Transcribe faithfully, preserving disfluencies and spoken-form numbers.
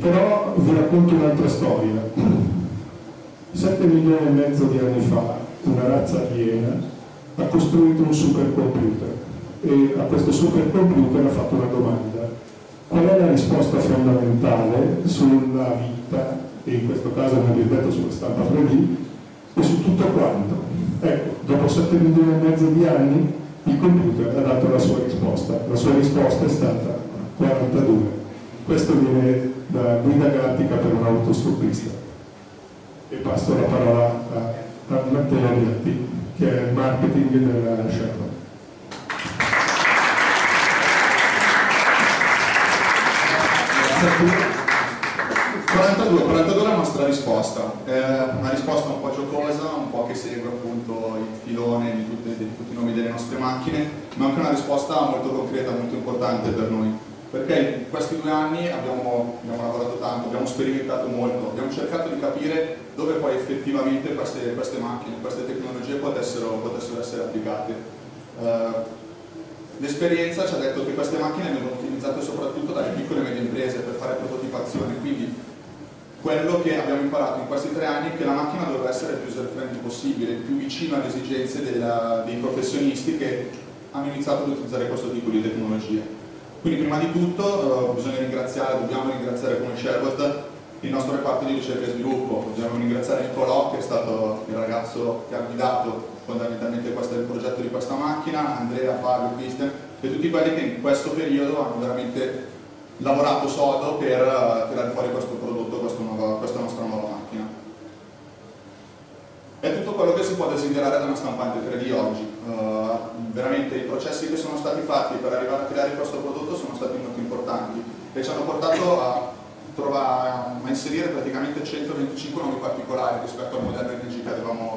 Però vi racconto un'altra storia. Sette milioni e mezzo di anni fa una razza aliena ha costruito un supercomputer e a questo supercomputer ha fatto una domanda: qual è la risposta fondamentale sulla vita, e in questo caso non vi ho detto sulla stampa tre D, e su tutto quanto? Ecco, dopo sette milioni e mezzo di anni il computer ha dato la sua risposta. La sua risposta è stata quarantadue. Questo viene da guida galattica per un autostoppista. E passo la parola a, a Matteo Biatti, che è il marketing della Chevron. quarantadue, quarantadue è la nostra risposta, è una risposta un po' giocosa, un po' che segue appunto il filone di, tutte, di tutti i nomi delle nostre macchine, ma anche una risposta molto concreta, molto importante per noi, perché in questi due anni abbiamo, abbiamo lavorato tanto, abbiamo sperimentato molto, abbiamo cercato di capire dove poi effettivamente queste, queste macchine, queste tecnologie potessero, potessero essere applicate. Uh, L'esperienza ci ha detto che queste macchine vengono utilizzate soprattutto dalle piccole e medie imprese per fare prototipazione, quindi quello che abbiamo imparato in questi tre anni è che la macchina doveva essere il più user friendly possibile, più vicino alle esigenze della, dei professionisti che hanno iniziato ad utilizzare questo tipo di tecnologie. Quindi prima di tutto eh, bisogna ringraziare, dobbiamo ringraziare come Sherwood il nostro reparto di ricerca e sviluppo, dobbiamo ringraziare Nicolò che è stato il ragazzo che ha guidato fondamentalmente questo è il progetto di questa macchina, Andrea, Fabio, Christian e tutti quelli che in questo periodo hanno veramente lavorato sodo per uh, tirare fuori questo prodotto, questa, nuova, questa nostra nuova macchina. È tutto quello che si può desiderare da una stampante tre D oggi. Uh, veramente i processi che sono stati fatti per arrivare a creare questo prodotto sono stati molto importanti e ci hanno portato a, trovare, a inserire praticamente centoventicinque nuovi particolari rispetto al modello R G che avevamo